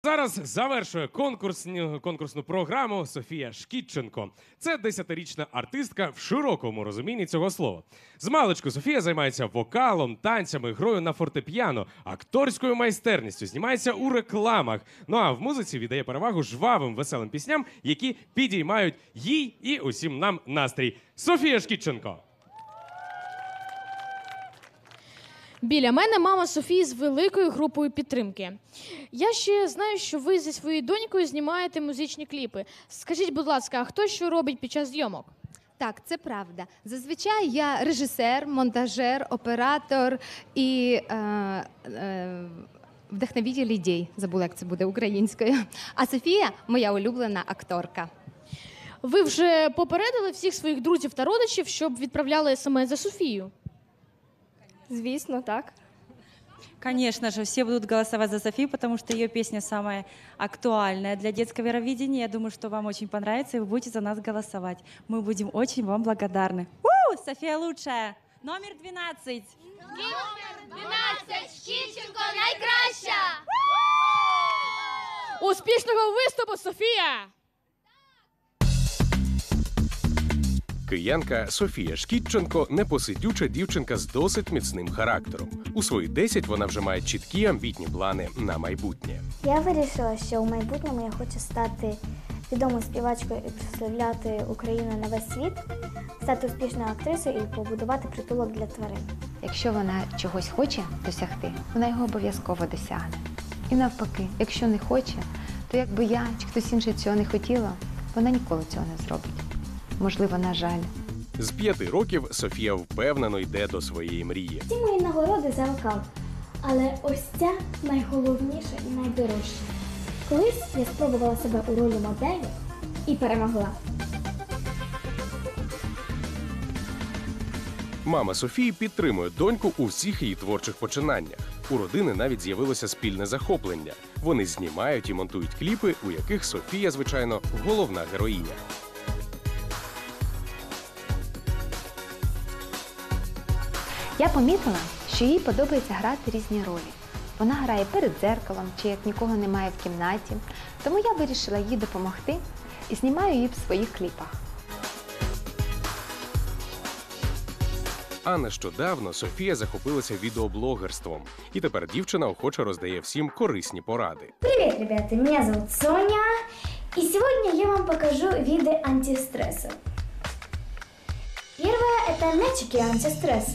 Зараз завершує конкурсну програму Софія Шкітченко. Це 10-річна артистка в широкому розумінні цього слова. Змалечку Софія займається вокалом, танцями, грою на фортепіано, акторською майстерністю, знімається у рекламах. Ну а в музиці віддає перевагу жвавим, веселим пісням, які підіймають їй і усім нам настрій. Софія Шкітченко. Біля мене мама Софії з великою групою підтримки. Я ще знаю, що ви зі своєю донькою знімаєте музичні кліпи. Скажіть, будь ласка, а хто що робить під час зйомок? Так, це правда. Зазвичай я режисер, монтажер, оператор і вдохновитель ідей. Забула, як це буде українською. А Софія – моя улюблена акторка. Ви вже попередили всіх своїх друзів та родичів, щоб відправляли смс за Софію? Звісно, так. Конечно же, все будут голосовать за Софию, потому что ее песня самая актуальная для детского Евровидения. Я думаю, что вам очень понравится, и вы будете за нас голосовать. Мы будем очень вам благодарны. София лучшая! Номер 12! Номер 12! Шкітченко найкраща! Успішного виступу, Софія! Киянка Софія Шкітченко – непосидюча дівчинка з досить міцним характером. У свої 10 вона вже має чіткі амбітні плани на майбутнє. Я вирішила, що у майбутньому я хочу стати відомою співачкою і прославляти Україну на весь світ, стати успішною актрисою і побудувати притулок для тварин. Якщо вона чогось хоче досягти, вона його обов'язково досягне. І навпаки, якщо не хоче, то якби я чи хтось інший цього не хотіла, вона ніколи цього не зробить. Можливо, на жаль. З 5 років Софія впевнено йде до своєї мрії. Ці мої нагороди за вокал, але ось ця найголовніша і найдорожча. Колись я спробувала себе у ролі моделі і перемогла. Мама Софії підтримує доньку у всіх її творчих починаннях. У родини навіть з'явилося спільне захоплення. Вони знімають і монтують кліпи, у яких Софія, звичайно, головна героїня. Я помітила, що їй подобається грати різні ролі. Вона грає перед дзеркалом, чи як нікого немає в кімнаті. Тому я вирішила їй допомогти і знімаю її в своїх кліпах. А нещодавно Софія захопилася відеоблогерством. І тепер дівчина охоче роздає всім корисні поради. Привет, ребята! Меня зовут Соня. И сегодня я вам покажу виды антистресса. Первое – это мячики антистресса.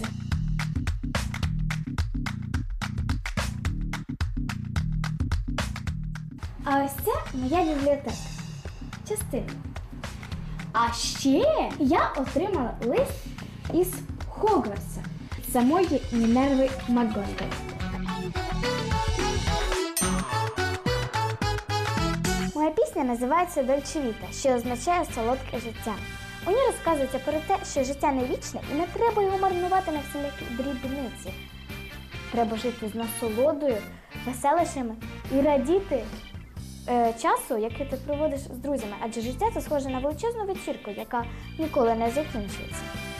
А ось це моя бібліотека. Частина. А ще я отримала лист із Хогвартса від самої Мінерви МакГонагал. Моя пісня називається «Дольче Віта», що означає «солодке життя». У ній розказується про те, що життя не вічне і не треба його марнувати на всілякі дрібниці. Треба жити з насолодою, веселощами і радіти часу, який ти проводиш з друзями, адже життя – це схоже на величезну вечірку, яка ніколи не закінчується.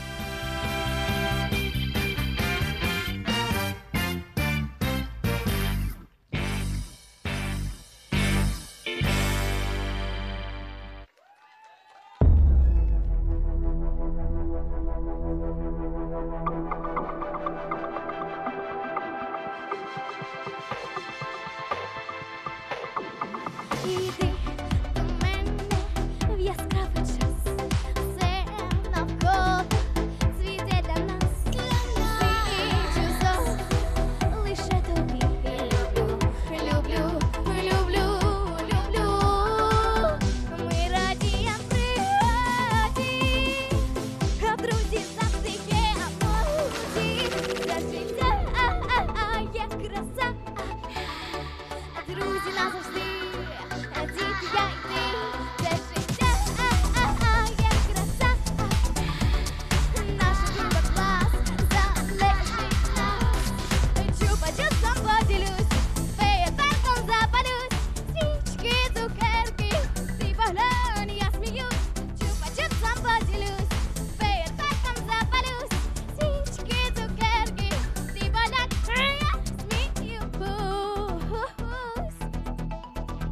Іди до мене в яскравий час, все навколо світе для нас. Світ часов лише тобі. Люблю, люблю, люблю, люблю. Ми радіємо природі, а друзі завжди є молоді. За життя є краса, а друзі назавжди. Діти, я й ти, це життя, є краса, наша група клас, залежить нас. Чупа-чупсом поділюсь, феєрверком запалюсь, свічки, цукерки, ти поглянь, я сміюсь. Чупа-чупсом поділюсь, феєрверком запалюсь, свічки, цукерки, ти поглянь, я сміюсь.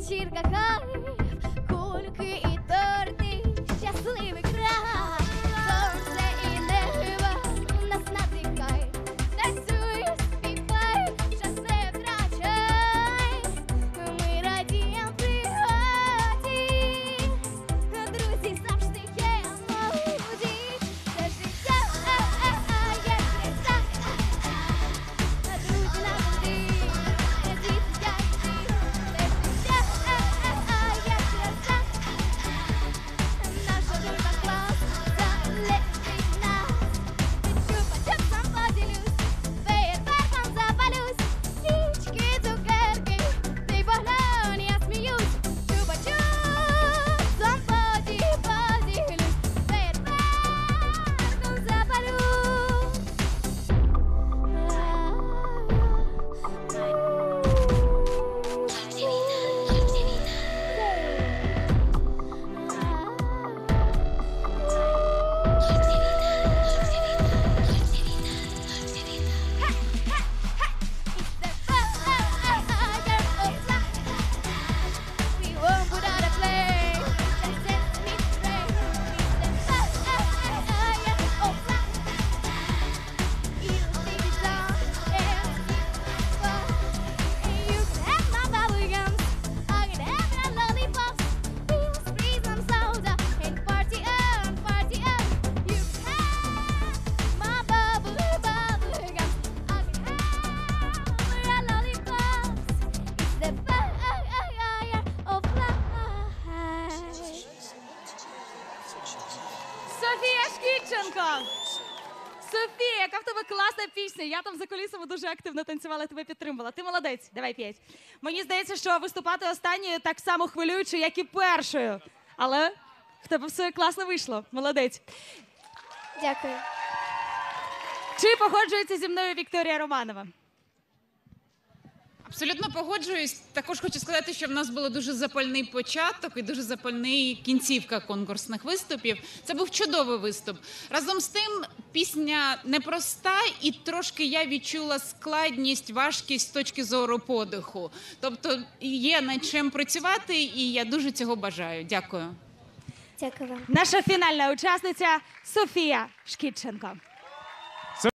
вечірка хай, кульки і торти, щасливий край. Сонце і небо нас надихай, танцюй, співай, час не втрачай. Ми радіємо пригоді, друзі завжди є молоді. Це життя, є краса, друзі навжди, діти, я і ти. Це життя, є краса, наша дружба клас, залежить нас. Чупа-чупсом поділюсь, феєрверком запалюсь, свічки, цукерки, ти поглянь, я сміюсь. Чупа-чупсом поділюсь, феєрверком запалюсь. We won't put out a play. That sets me straight. It's the fire of life. You think it's on and it's fun. You can have my bubblegums. I can have your lollipops. We'll squeeze some soda and party on, party on. You can have my bubblegums. I can have your lollipops. It's the fire of life. Софія Шкідченко! Софія, яка в тебе класна пісня. Я там за кулісами дуже активно танцювала, тебе підтримувала. Ти молодець, давай п'ять. Мені здається, що виступати останньою так само хвилююче, як і першою. Але в тебе все класно вийшло. Молодець. Дякую. Чи погоджується зі мною Вікторія Романова? Абсолютно погоджуюсь. Також хочу сказати, що в нас було дуже запальний початок і дуже запальний кінцівка конкурсних виступів. Це був чудовий виступ. Разом з тим, пісня непроста і трошки я відчула складність, важкість з точки зору подиху. Тобто є над чим працювати і я дуже цього бажаю. Дякую. Дякую вам. Наша фінальна учасниця Софія Шкідченко.